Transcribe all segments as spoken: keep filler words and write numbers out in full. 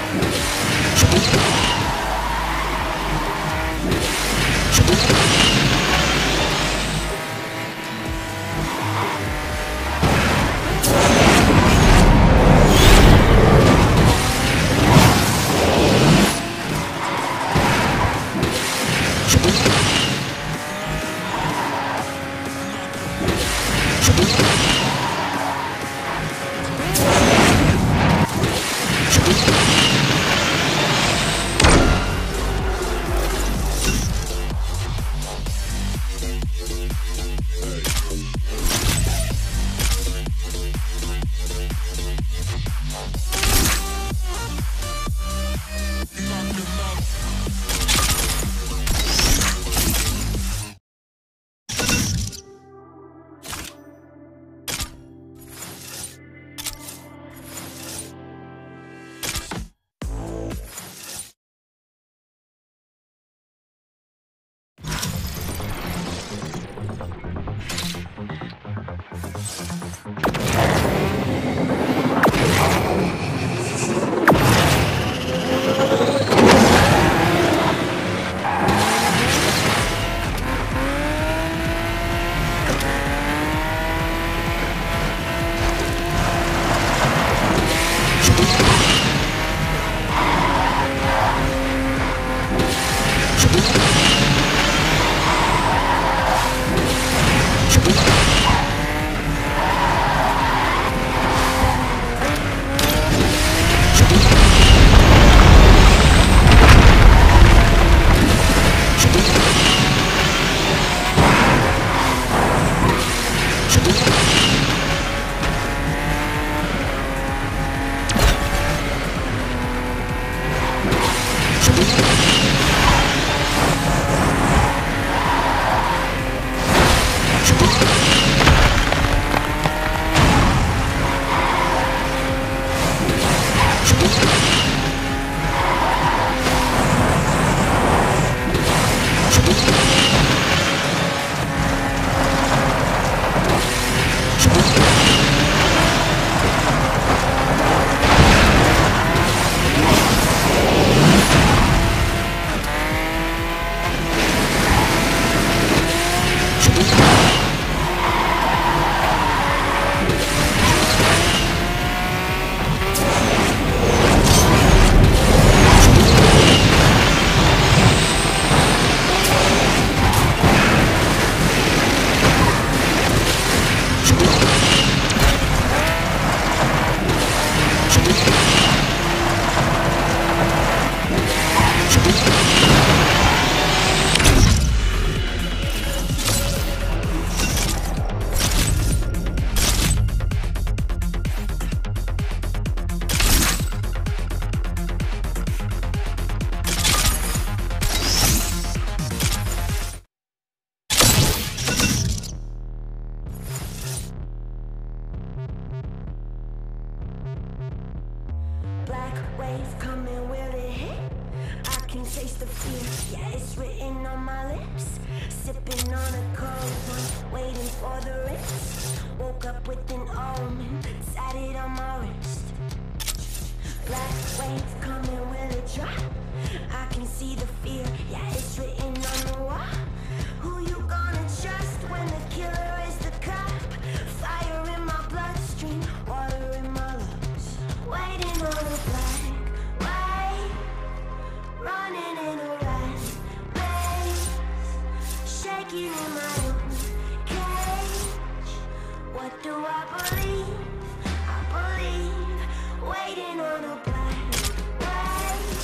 wave coming, will it hit? I can taste the fear, yeah, it's written on my lips. Sipping on a cold one, waiting for the rinse. Woke up with an omen, tatted on my wrist. Black wave coming, will it drop? I can see the fear, yeah, it's written on the wall. Who you gonna trust when the killer is the cop? Fire in my bloodstream, water in my lungs. Waiting on a black wave, running in a rat maze, shaking in my own cage. What do I believe? I believe, waiting on a black wave,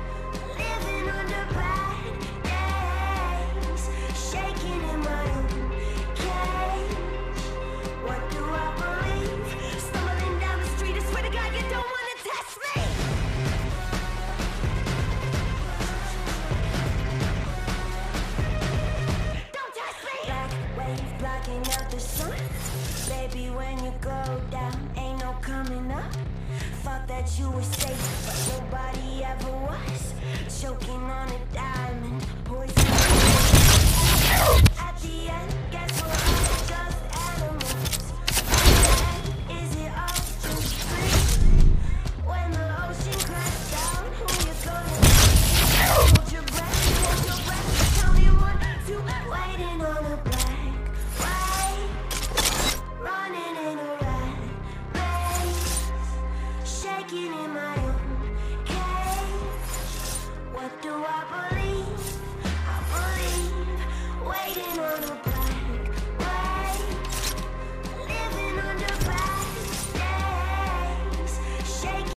living under bad days, shaking in my own cage. What do I believe? Stumbling down the street, I swear to God, you don't wanna test me. Don't test me. Black wave blocking out the sun. Baby, when you go down, ain't no coming up. Thought that you were safe, but nobody ever was.